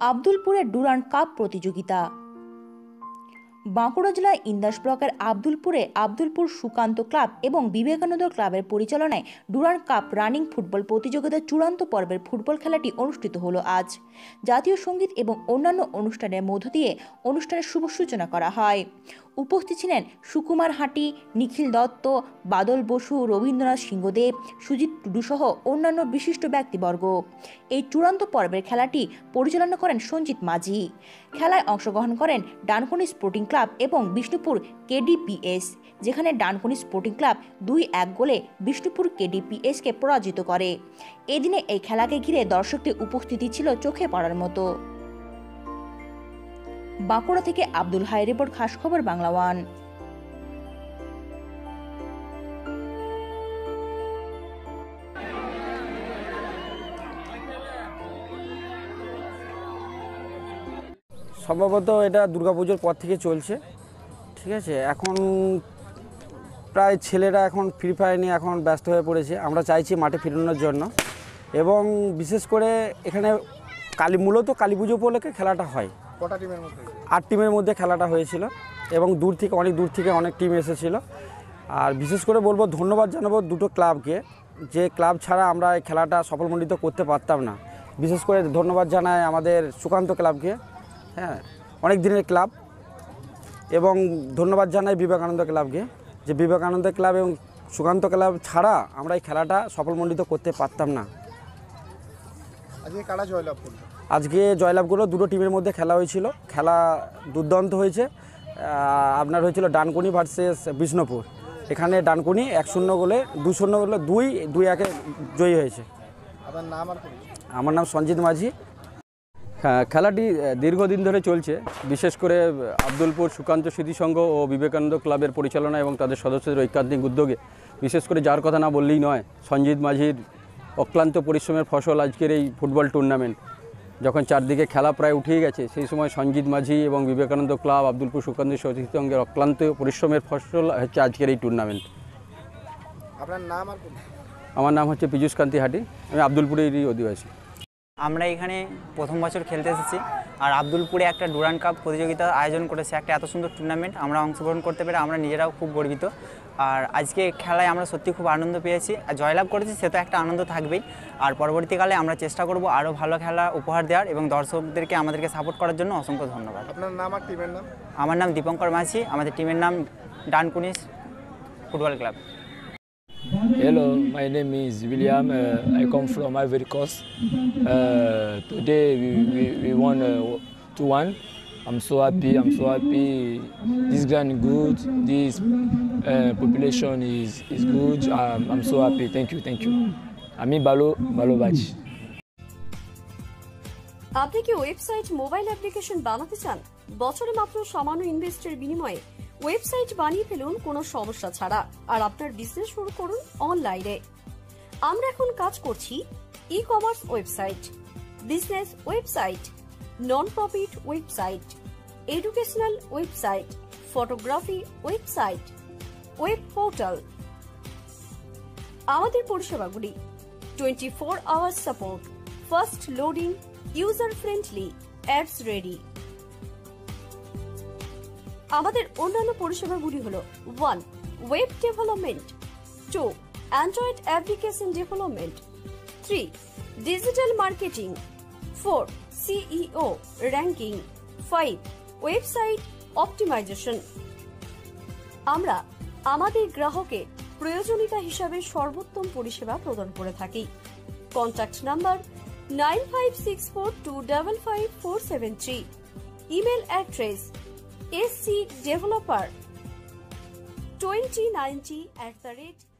আব্দুলপুরে Durand cup প্রতিযোগিতা। বাঁকুড়া জেলার ইন্দাস ব্লকের আব্দুলপুরে আব্দুলপুর সুকান্ত ক্লাব এবং বিবেকানন্দ ক্লাবের পরিচালনায় ডুরান্ড কাপ রানিং ফুটবল প্রতিযোগিতার চূড়ান্ত পর্বের ফুটবল খেলাটি অনুষ্ঠিত হলো আজ। জাতীয় সঙ্গীত এবং অন্যান্য অনুষ্ঠানের মধ্য দিয়ে অনুষ্ঠানের শুভ সূচনা করা হয়। উপস্থিত ছিলেন সুকুমার হাটি, নিখিল দত্ত, বাদল বসু, রবীন্দ্রনাথ সিংহদেব, সুজিত টুডু সহ অন্যান্য বিশিষ্ট ব্যক্তিবর্গ। এই চূড়ান্ত পর্বের খেলাটি পরিচালনা করেন সঞ্জিত মাঝি। খেলায় অংশগ্রহণ করেন ডানকুনি স্পোর্টিং ক্লাব এবং বিষ্ণুপুর কেডিপিএস, যেখানে ডানকুনি স্পোর্টিং ক্লাব 2-1 গোলে বিষ্ণুপুর কেডিপিএসকে পরাজিত করে। এদিনে এই খেলাকে ঘিরে দর্শকদের উপস্থিতি ছিল চোখে পড়ার মতো। বাঁকুড়া থেকে আব্দুল হাই রিপোর্ট, খাস খবর বাংলা ওয়ান। সম্ভবত এটা দুর্গাপুজোর পর থেকে চলছে, ঠিক আছে। এখন প্রায় ছেলেরা এখন ফ্রি ফায়ার নিয়ে এখন ব্যস্ত হয়ে পড়েছে। আমরা চাইছি মাঠে ফেরানোর জন্য, এবং বিশেষ করে এখানে মূলত কালী পুজো উপলক্ষে খেলাটা হয়। 8 টিমের মধ্যে খেলাটা হয়েছিল, এবং অনেক দূর থেকে অনেক টিম এসেছিল। আর বিশেষ করে বলবো, ধন্যবাদ জানাবো দুটো ক্লাবকে, যে ক্লাব ছাড়া আমরা এই খেলাটা সফলমণ্ডিত করতে পারতাম না। বিশেষ করে ধন্যবাদ জানাই আমাদের সুকান্ত ক্লাবকে, হ্যাঁ, অনেক দিনের ক্লাব। এবং ধন্যবাদ জানাই বিবেকানন্দ ক্লাবকে, যে বিবেকানন্দ ক্লাব এবং সুকান্ত ক্লাব ছাড়া আমরা এই খেলাটা সফলমণ্ডিত করতে পারতাম না। আজকে জয়লাভ করলো, দুটো টিমের মধ্যে খেলা হয়েছিল। খেলা দুর্দান্ত হয়েছে। আপনার হয়েছিল ডানকুনি ভার্সেস বিষ্ণুপুর। এখানে ডানকুনি 1-0 গোলে 2-0 গোলে 2-1 জয়ী হয়েছে। আমার নাম সঞ্জিত মাঝি। হ্যাঁ, খেলাটি দীর্ঘদিন ধরে চলছে। বিশেষ করে আব্দুলপুর সুকান্ত স্মৃতি সংঘ ও বিবেকানন্দ ক্লাবের পরিচালনা এবং তাদের সদস্যদের ঐকান্তিক উদ্যোগে, বিশেষ করে যার কথা না বললেই নয়, সঞ্জিত মাঝির অক্লান্ত পরিশ্রমের ফসল আজকের এই ফুটবল টুর্নামেন্ট। যখন চারদিকে খেলা প্রায় উঠেই গেছে, সেই সময় সঞ্জিত মাঝি এবং বিবেকানন্দ ক্লাব, আব্দুলপুর সুকান্ত স্মৃতি সংঘের অক্লান্ত পরিশ্রমের ফসল হচ্ছে আজকের এই টুর্নামেন্ট। আপনার নাম? আমার নাম হচ্ছে পীযুষ কান্তি হাটি, আমি আব্দুলপুরেরই অধিবাসী। আমরা এখানে প্রথম বছর খেলতে এসেছি, আর আব্দুলপুরে একটা ডুরান্ড কাপ প্রতিযোগিতা আয়োজন করেছে, একটা এত সুন্দর টুর্নামেন্ট। আমরা অংশগ্রহণ করতে পেরে আমরা নিজেরাও খুব গর্বিত। আর আজকে খেলায় আমরা সত্যি খুব আনন্দ পেয়েছি। আর জয়লাভ করেছি, সে তো একটা আনন্দ থাকবেই। আর পরবর্তীকালে আমরা চেষ্টা করব আরও ভালো খেলা উপহার দেওয়ার, এবং দর্শকদেরকে আমাদেরকে সাপোর্ট করার জন্য অসংখ্য ধন্যবাদ। আপনার নাম আর টিমের নাম? আমার নাম দীপঙ্কর মাঝি, আমাদের টিমের নাম Dankuni football club. Hello, my name is William. I come from Ivory Coast. Today we won 2-1. I'm so happy. This ground good. This population is good. I'm so happy. Thank you. Ami Balo Bachi. আপনি কি website mobile application বানাতে চান? বছরে মাত্র সামান্য ইনভেস্টের বিনিময়ে website বানিয়ে ফেলুন কোনো সমস্যা ছাড়া, আর আপনার বিজনেস শুরু করুন অনলাইনে। আমরা এখন কাজ করছি e commerce website, business website, non profit website, educational website, photography website, web portal. আমাদের পরিষেবাগুলি 24 hour support, fast loading, user friendly, ads ready. আমাদের অন্যান্য পরিষেবাগুলি হল 1. Web development, 2. Android application development, 3. Digital marketing, 4. SEO ranking, 5. Website optimization. আমরা আমাদের গ্রাহকের প্রয়োজনীয়তা হিসাবে সর্বোত্তম পরিষেবা প্রদান করে থাকি। Contact number 9564255473। Email address scdeveloper2090@gmail.com